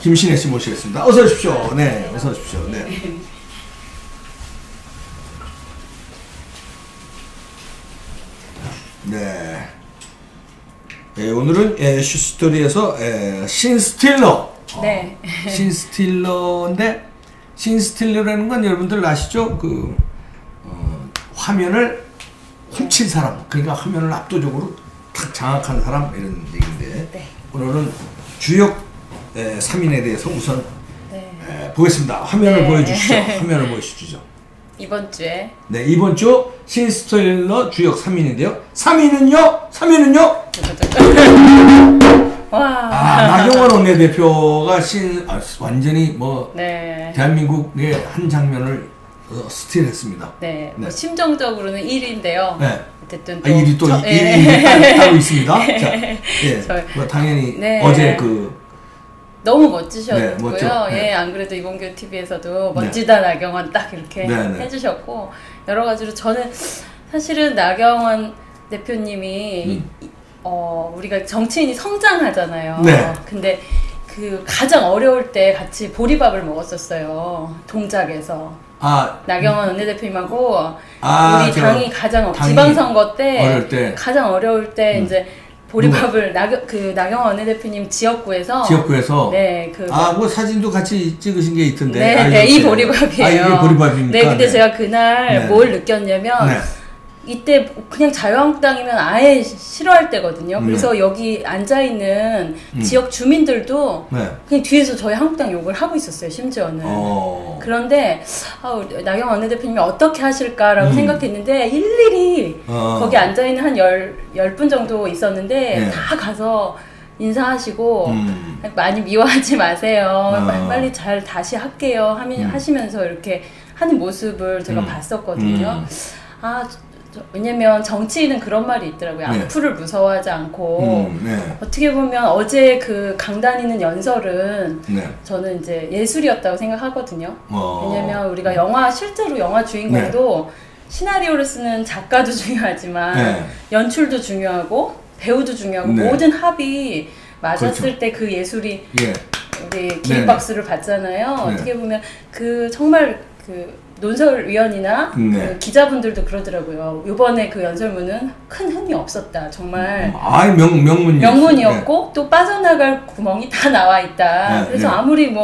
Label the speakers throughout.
Speaker 1: 김신혜 씨 모시겠습니다. 어서 오십시오. 네, 어서 오십시오. 네. 네. 네, 오늘은 슈스토리에서 신스틸러.
Speaker 2: 네.
Speaker 1: 신스틸러인데 신스틸러라는 건 여러분들 아시죠? 화면을 훔친 사람, 그러니까 화면을 압도적으로 딱 장악한 사람 이런 얘기인데
Speaker 2: 네.
Speaker 1: 오늘은 주역 3인에 대해서 우선
Speaker 2: 네.
Speaker 1: 보겠습니다. 화면을
Speaker 2: 네.
Speaker 1: 보여주시죠. 화면을 보여주시죠.
Speaker 2: 이번 주에
Speaker 1: 네, 이번 주 신스틸러 주역 3인인데요. 3위는요?
Speaker 2: 와.
Speaker 1: 나경원 원내대표가 완전히
Speaker 2: 네.
Speaker 1: 대한민국의 한 장면을 스틸했습니다.
Speaker 2: 네.
Speaker 1: 네.
Speaker 2: 뭐 심정적으로는 1위인데요.
Speaker 1: 네.
Speaker 2: 어쨌든 또
Speaker 1: 1위 또
Speaker 2: 예.
Speaker 1: 따로 있습니다. 자, 예. 당연히
Speaker 2: 네.
Speaker 1: 어제
Speaker 2: 너무 멋지셨고요.
Speaker 1: 네, 멋져. 네.
Speaker 2: 예, 안 그래도 이봉규 TV에서도 멋지다 나경원 딱 이렇게
Speaker 1: 네.
Speaker 2: 해주셨고 여러 가지로 저는 사실은 나경원 대표님이 우리가 정치인이 성장하잖아요.
Speaker 1: 네.
Speaker 2: 근데 그 가장 어려울 때 같이 보리밥을 먹었었어요. 동작에서. 나경원 원내대표님하고 우리 당이 가장 지방선거 때 가장 어려울 때 이제 보리밥을 나경원 원내대표님 지역구에서
Speaker 1: 네, 뭐 사진도 같이 찍으신 게 있던데.
Speaker 2: 네, 이 보리밥이에요.
Speaker 1: 이게 보리밥입니까?
Speaker 2: 네, 근데 제가 그날 뭘 느꼈냐면 이때 그냥 자유한국당이면 아예 싫어할 때거든요. 그래서 여기 앉아있는 지역 주민들도 그냥 뒤에서 저희 한국당 욕을 하고 있었어요, 심지어는. 그런데 나경원 원내대표님이 어떻게 하실까라고 생각했는데 일일이 거기 앉아있는 한 10분 정도 있었는데 다 가서 인사하시고 많이 미워하지 마세요. 빨리 잘 다시 할게요 하시면서 이렇게 하는 모습을 제가 봤었거든요. 왜냐면 정치인은 그런 말이 있더라고요. 악플을 무서워하지 않고 어떻게 보면 어제 그 강다니는 연설은 저는 이제 예술이었다고 생각하거든요. 왜냐면 우리가 실제로 영화 주인공도 시나리오를 쓰는 작가도 중요하지만 연출도 중요하고 배우도 중요하고 모든 합이 맞았을 때 그 예술이 우리 기립박수를 받잖아요. 어떻게 보면 정말 논설위원이나 그 기자분들도 그러더라고요. 이번에 그 연설문은 큰 흠이 없었다. 정말 명문이었고 또 빠져나갈 구멍이 다 나와 있다. 그래서 아무리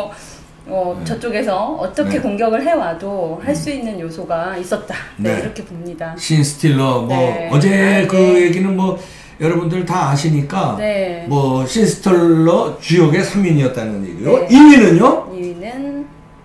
Speaker 2: 저쪽에서 어떻게 공격을 해와도 할 수 있는 요소가 있었다. 이렇게 봅니다.
Speaker 1: 신스틸러 어제 얘기는 여러분들 다 아시니까 신스틸러 주역의 3인이었다는 얘기요. 2위는요?
Speaker 2: 2위는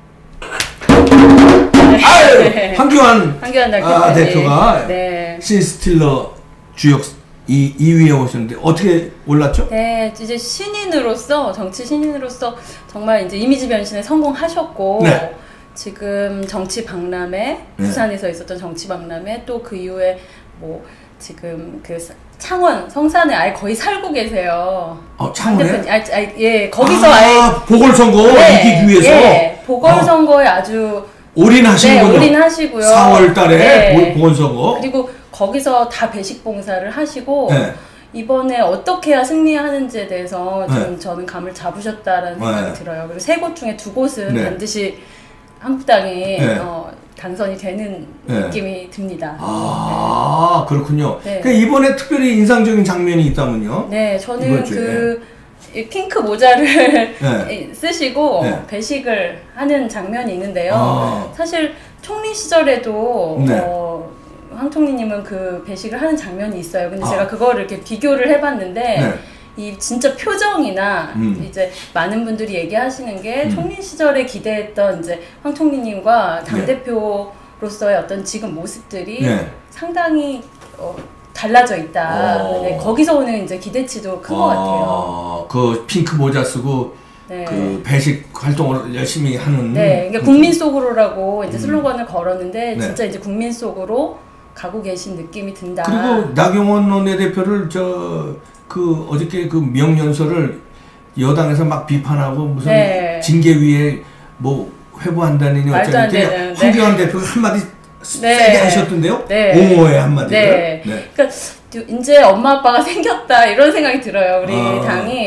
Speaker 1: 황교안 대표가 신스틸러 주역 2위에 오셨는데 어떻게 올랐죠?
Speaker 2: 네, 이제 정치 신인으로서 정말 이제 이미지 변신에 성공하셨고 지금 정치 박람회 부산에서 있었던 정치 박람회 또 그 이후에 지금 창원 성산에 아예 거의 살고 계세요.
Speaker 1: 창원에?
Speaker 2: 거기서
Speaker 1: 보궐선거 이기기 위해서
Speaker 2: 보궐선거에 아주
Speaker 1: 올인하시는군요.
Speaker 2: 올인하시고요.
Speaker 1: 4월달에 보궐선거.
Speaker 2: 그리고 거기서 다 배식 봉사를 하시고 이번에 어떻게 해야 승리하는지에 대해서 좀 저는 감을 잡으셨다라는 생각이 들어요. 그리고 3곳 중에 2곳은 반드시 한국당이 당선이 되는 느낌이 듭니다.
Speaker 1: 그렇군요. 그러니까 이번에 특별히 인상적인 장면이 있다면요?
Speaker 2: 네, 저는 핑크 모자를 쓰시고 배식을 하는 장면이 있는데요. 사실 총리 시절에도 황 총리님은 그 배식을 하는 장면이 있어요. 근데 제가 그거를 이렇게 비교를 해봤는데 이 진짜 표정이나 이제 많은 분들이 얘기하시는 게 총리 시절에 기대했던 이제 황 총리님과 당대표로서의 어떤 지금 모습들이 상당히 달라져 있다. 거기서 오는 이제 기대치도 큰 것 같아요.
Speaker 1: 그 핑크 모자 쓰고 그 배식 활동을 열심히 하는.
Speaker 2: 그러니까 국민 속으로라고 이제 슬로건을 걸었는데 진짜 이제 국민 속으로 가고 계신 느낌이 든다.
Speaker 1: 그리고 나경원 원내대표를 어저께 그 명연설을 여당에서 막 비판하고 무슨 징계위에 회부한다느니 어쩌니 황교안 대표가 한마디 세게 하셨던데요? 옹호의 한마디를.
Speaker 2: 그러니까 이제 엄마 아빠가 생겼다 이런 생각이 들어요. 우리 당이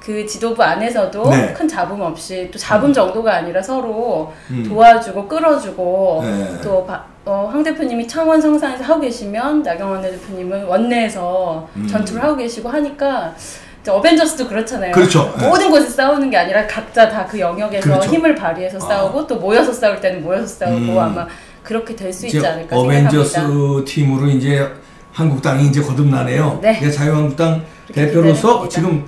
Speaker 2: 그 지도부 안에서도
Speaker 1: 네.
Speaker 2: 큰 잡음 없이 또 잡음 정도가 아니라 서로 도와주고 끌어주고 또 황 대표님이 창원 성산에서 하고 계시면 나경원 대표님은 원내에서 전투를 하고 계시고 하니까 어벤져스도 그렇잖아요.
Speaker 1: 그렇죠.
Speaker 2: 모든 곳에 싸우는 게 아니라 각자 다 그 영역에서
Speaker 1: 그렇죠.
Speaker 2: 힘을 발휘해서 싸우고 또 모여서 싸울 때는 모여서 싸우고 아마 그렇게 될 수 있지 않을까
Speaker 1: 어벤져스
Speaker 2: 생각합니다.
Speaker 1: 팀으로 이제 한국당이 이제 거듭나네요.
Speaker 2: 네.
Speaker 1: 자유한국당 대표로서 지금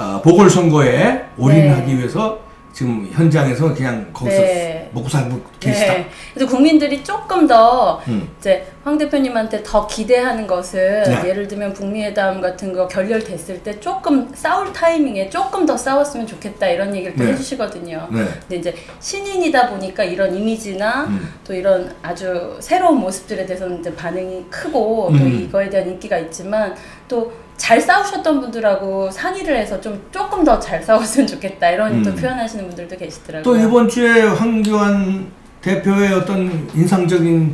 Speaker 1: 보궐선거에 올인하기 위해서 지금 현장에서 그냥 거기서 먹고 살고 계시다.
Speaker 2: 그래서 국민들이 조금 더 이제 황 대표님한테 더 기대하는 것은 예를 들면 북미회담 같은 거 결렬됐을 때 조금 싸울 타이밍에 조금 더 싸웠으면 좋겠다 이런 얘기를 또 해주시거든요. 근데 이제 신인이다 보니까 이런 이미지나 또 이런 아주 새로운 모습들에 대해서는 이제 반응이 크고 또 이거에 대한 인기가 있지만 또 잘 싸우셨던 분들하고 상의를 해서 조금 더 잘 싸웠으면 좋겠다 이런 또 표현하시는 분들도 계시더라고요.
Speaker 1: 또 이번 주에 황교안 대표의 어떤 인상적인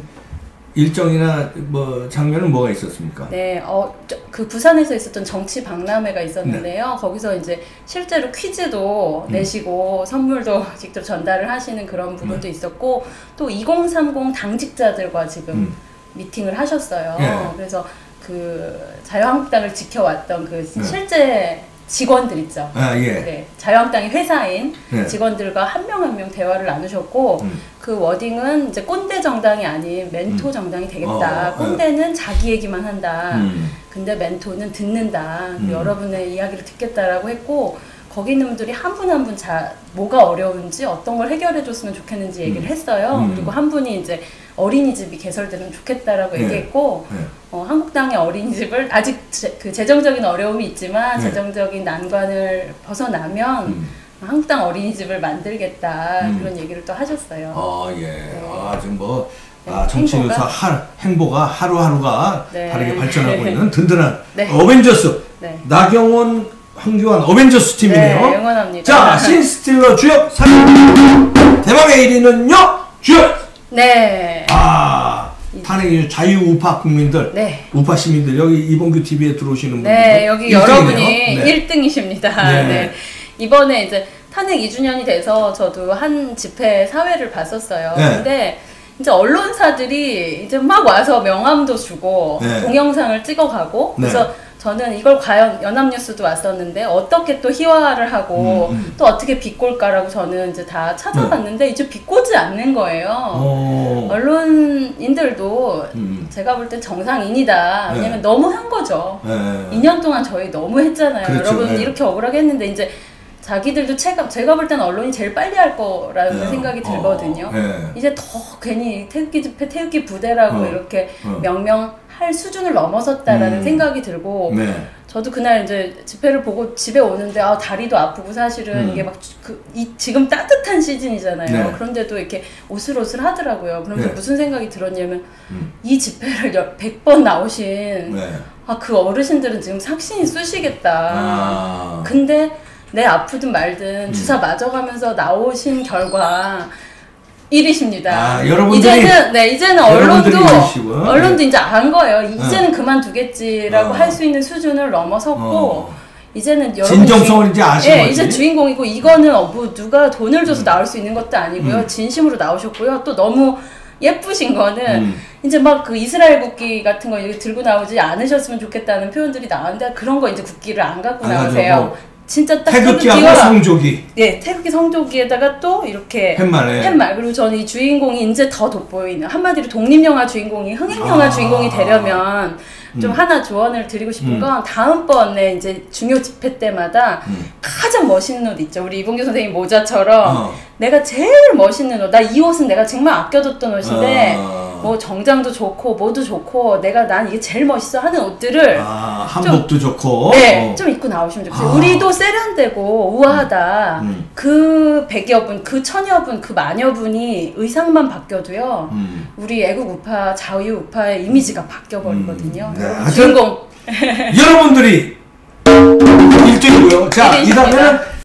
Speaker 1: 일정이나 뭐 장면은 뭐가 있었습니까?
Speaker 2: 네, 그 부산에서 있었던 정치 박람회가 있었는데요. 거기서 이제 실제로 퀴즈도 내시고 선물도 직접 전달을 하시는 그런 부분도 있었고 또 2030 당직자들과 지금 미팅을 하셨어요. 그래서 그 자유한국당을 지켜왔던 그 실제 직원들 있죠. 네, 자유한국당의 회사인 직원들과 한 명 한 명 대화를 나누셨고 그 워딩은 이제 꼰대 정당이 아닌 멘토 정당이 되겠다. 꼰대는 자기 얘기만 한다. 근데 멘토는 듣는다. 여러분의 이야기를 듣겠다라고 했고 거기 있는 분들이 한 분 한 분 뭐가 어려운지 어떤 걸 해결해 줬으면 좋겠는지 얘기를 했어요. 그리고 한 분이 이제 어린이집이 개설되면 좋겠다라고 얘기했고 한국당의 어린이집을 아직 그 재정적인 어려움이 있지만 재정적인 난관을 벗어나면 한국당 어린이집을 만들겠다 그런 얘기를 또 하셨어요.
Speaker 1: 지금 뭐 정치인으로서 행보가 하루하루가 다르게 발전하고 있는 든든한 어벤져스 나경원 황교안 어벤져스 팀이네요.
Speaker 2: 네, 응원합니다.
Speaker 1: 자, 신스틸러 주역 3위 대망의 1위는요 주역.
Speaker 2: 네.
Speaker 1: 탄핵 자유우파 국민들, 우파 시민들 여기 이봉규 TV에 들어오시는 분들.
Speaker 2: 네, 여기 1등이네요. 여러분이 1등이십니다. 이번에 이제 탄핵 2주년이 돼서 저도 한 집회 사회를 봤었어요. 근데 이제 언론사들이 이제 막 와서 명함도 주고 동영상을 찍어가고 그래서 저는 이걸 과연 연합뉴스도 왔었는데 어떻게 또 희화화를 하고 또 어떻게 비꼴까라고 저는 이제 다 찾아봤는데 이제 비꼬지 않는 거예요. 언론인들도 제가 볼 땐 정상인이다. 왜냐면 너무 한 거죠. 2년 동안 저희 너무 했잖아요.
Speaker 1: 그렇죠.
Speaker 2: 여러분 이렇게 억울하게 했는데 이제 자기들도 제가 볼 때는 언론이 제일 빨리 할 거라는 생각이 들거든요. 이제 더 괜히 태극기 집회, 태극기 부대라고 이렇게 명명할 수준을 넘어섰다라는 생각이 들고 저도 그날 이제 집회를 보고 집에 오는데 다리도 아프고 사실은 이게 막 지금 따뜻한 시즌이잖아요. 그런데도 이렇게 오슬오슬 하더라고요. 그러면서 무슨 생각이 들었냐면 이 집회를 100번 나오신 그 어르신들은 지금 삭신이 쑤시겠다. 근데 내 아프든 말든 주사 맞아가면서 나오신 결과 1위십니다.
Speaker 1: 여러분들이
Speaker 2: 이제는 언론도 이제 안 거예요. 이제는 그만두겠지라고 할 수 있는 수준을 넘어섰고 이제는
Speaker 1: 진정성을 이제 아시는 거지.
Speaker 2: 이제 주인공이고 이거는 뭐 누가 돈을 줘서 나올 수 있는 것도 아니고요. 진심으로 나오셨고요. 또 너무 예쁘신 거는 이제 막 그 이스라엘 국기 같은 거 들고 나오지 않으셨으면 좋겠다는 표현들이 나왔는데 그런 거 이제 국기를 안 갖고 나오세요. 진짜 딱
Speaker 1: 태극기하고 성조기.
Speaker 2: 태극기 성조기에다가 또 이렇게 팻말. 그리고 저는 이 주인공이 이제 더 돋보이는 한마디로 독립영화 주인공이 흥행영화 주인공이 되려면 좀 하나 조언을 드리고 싶은 건 다음번에 이제 중요 집회 때마다 가장 멋있는 옷 있죠. 우리 이봉규 선생님 모자처럼 내가 제일 멋있는 옷. 나 이 옷은 내가 정말 아껴뒀던 옷인데 뭐 정장도 좋고 뭐도 좋고 난 이게 제일 멋있어 하는 옷들을
Speaker 1: 한복도 좋고
Speaker 2: 좀 입고 나오시면 좋겠어요. 우리도 세련되고 우아하다. 그 100여 분, 그 1000여 분, 그 만여 분이 의상만 바뀌어도요. 우리 애국 우파, 자유 우파의 이미지가 바뀌어버리거든요. 주인공
Speaker 1: 여러분들이 1등이고요. 자, 이 다음에는